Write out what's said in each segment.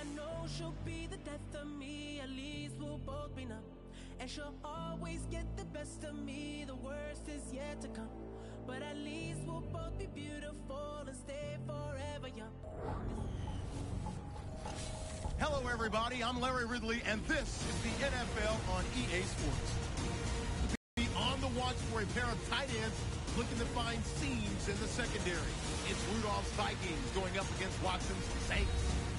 know she'll be the death of me. At least we'll both be numb. And she'll always get the best of me. The worst is yet to come. But at least we'll both be beautiful and stay forever young. Hello, everybody. I'm Larry Ridley, and this is the NFL on EA Sports. Be on the watch for a pair of tight ends looking to find seams in the secondary. It's Rudolph's Vikings going up against Watson's Saints.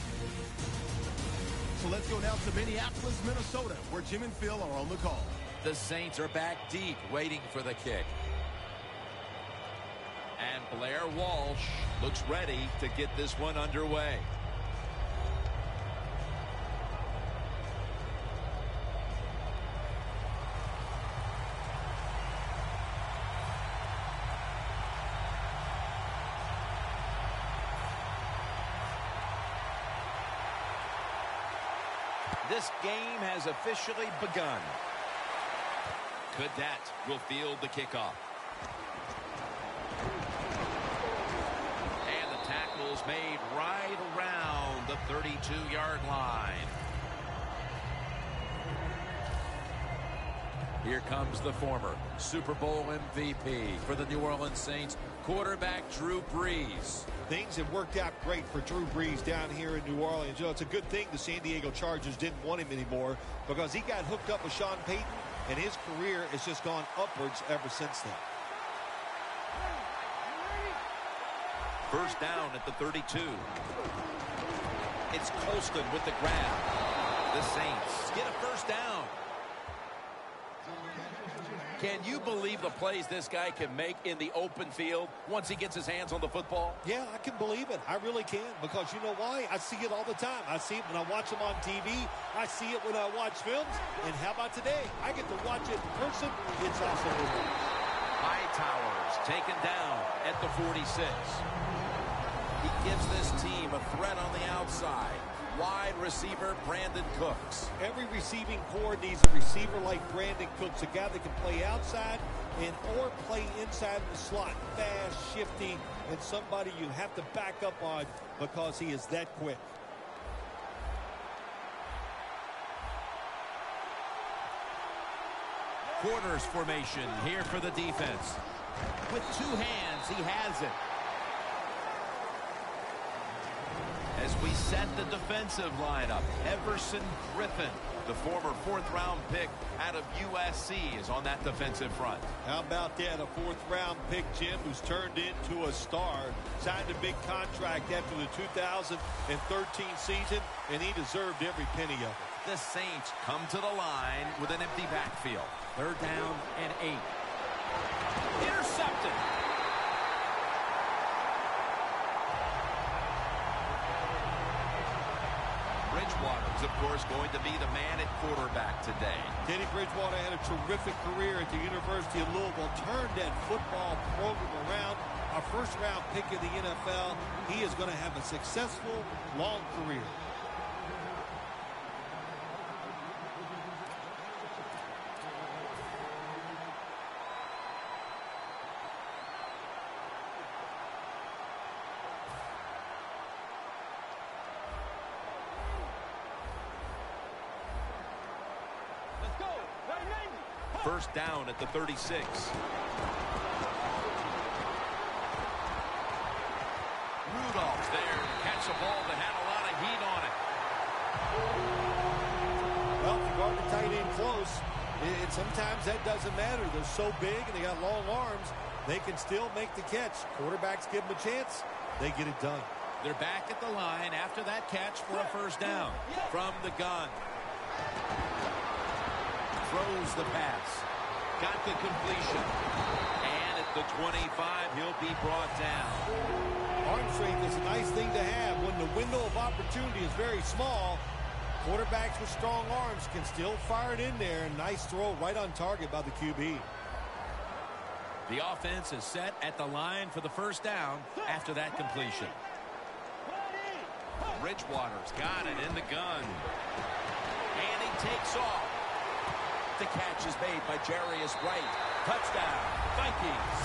So let's go now to Minneapolis, Minnesota, where Jim and Phil are on the call. The Saints are back deep, waiting for the kick. And Blair Walsh looks ready to get this one underway. This game has officially begun. Cadet will field the kickoff. And the tackle's made right around the 32-yard line. Here comes the former Super Bowl MVP for the New Orleans Saints, quarterback Drew Brees. Things have worked out great for Drew Brees down here in New Orleans. You know, it's a good thing the San Diego Chargers didn't want him anymore because he got hooked up with Sean Payton, and his career has just gone upwards ever since then. First down at the 32. It's Colston with the grab. The Saints get a first down. Can you believe the plays this guy can make in the open field once he gets his hands on the football? Yeah, I can believe it. I really can, because you know why? I see it all the time. I see it when I watch him on TV. I see it when I watch films. And how about today? I get to watch it in person. It's awesome. Hightower's taken down at the 46. He gives this team a threat on the outside. Wide receiver Brandon Cooks. Every receiving core needs a receiver like Brandon Cooks, a guy that can play outside and or play inside the slot. Fast, shifty, and somebody you have to back up on because he is that quick. Quarters formation here for the defense. With two hands, he has it. As we set the defensive lineup, Everson Griffin, the former fourth-round pick out of USC, is on that defensive front. How about that? A fourth-round pick, Jim, who's turned into a star. Signed a big contract after the 2013 season, and he deserved every penny of it. The Saints come to the line with an empty backfield. Third down and 8. Intercepted. Bridgewater is, of course, going to be the man at quarterback today. Teddy Bridgewater had a terrific career at the University of Louisville, turned that football program around. A first-round pick in the NFL. He is going to have a successful, long career. First down at the 36. Rudolph's there to catch a ball that had a lot of heat on it. Well, if you guard the tight end close, and sometimes that doesn't matter. They're so big and they got long arms, they can still make the catch. Quarterbacks give them a chance, they get it done. They're back at the line after that catch for a first down from the gun. Throws the pass. Got the completion. And at the 25, he'll be brought down. Arm strength is a nice thing to have when the window of opportunity is very small. Quarterbacks with strong arms can still fire it in there. Nice throw right on target by the QB. The offense is set at the line for the first down after that completion. Bridgewater's got it in the gun. And he takes off. The catch is made by Jarius Wright. Touchdown, Vikings.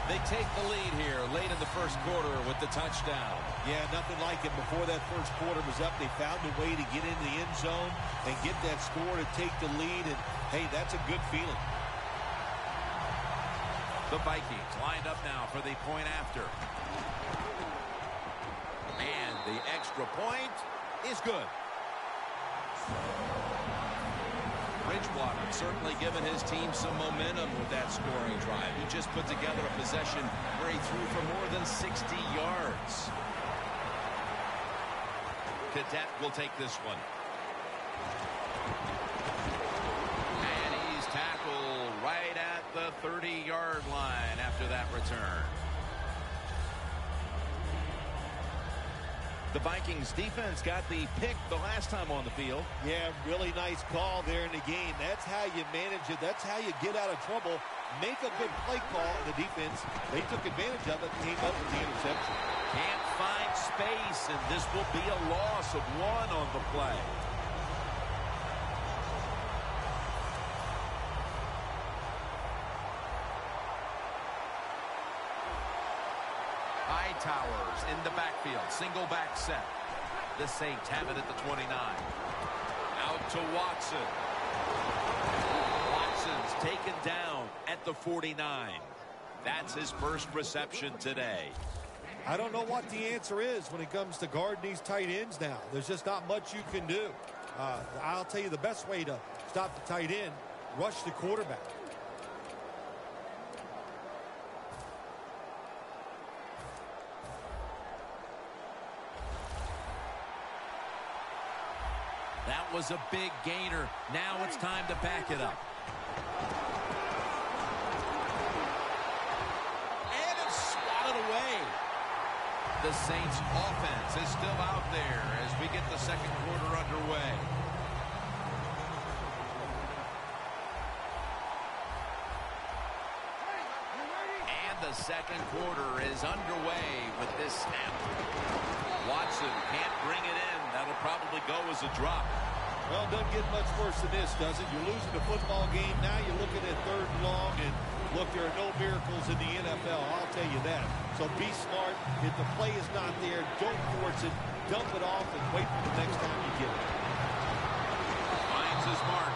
They take the lead here late in the first quarter with the touchdown. Yeah, nothing like it. Before that first quarter was up, they found a way to get into the end zone and get that score to take the lead. And, hey, that's a good feeling. The Vikings lined up now for the point after. And the extra point is good. Bridgewater certainly given his team some momentum with that scoring drive. He just put together a possession where he threw for more than 60 yards. Cadet will take this one. And he's tackled right at the 30-yard line after that return. The Vikings defense got the pick the last time on the field. Yeah, really nice call there in the game. That's how you manage it. That's how you get out of trouble. Make a good play call. The defense, they took advantage of it and came up with the interception. Can't find space, and this will be a loss of 1 on the play. Towers in the backfield. Single back set. The Saints have it at the 29. Out to Watson. Watson's taken down at the 49. That's his first reception today. I don't know what the answer is when it comes to guarding these tight ends now. There's just not much you can do. I'll tell you the best way to stop the tight end, rush the quarterback. That was a big gainer. Now it's time to back it up. And it's swatted away. The Saints offense is still out there as we get the second quarter underway. And the second quarter is underway with this snap. Watson can't bring it in. That'll probably go as a drop. Well, it doesn't get much worse than this, does it? You're losing a football game. Now you're looking at 3rd and long. And, look, there are no miracles in the NFL. I'll tell you that. So be smart. If the play is not there, don't force it. Dump it off and wait for the next time you get it. Finds his mark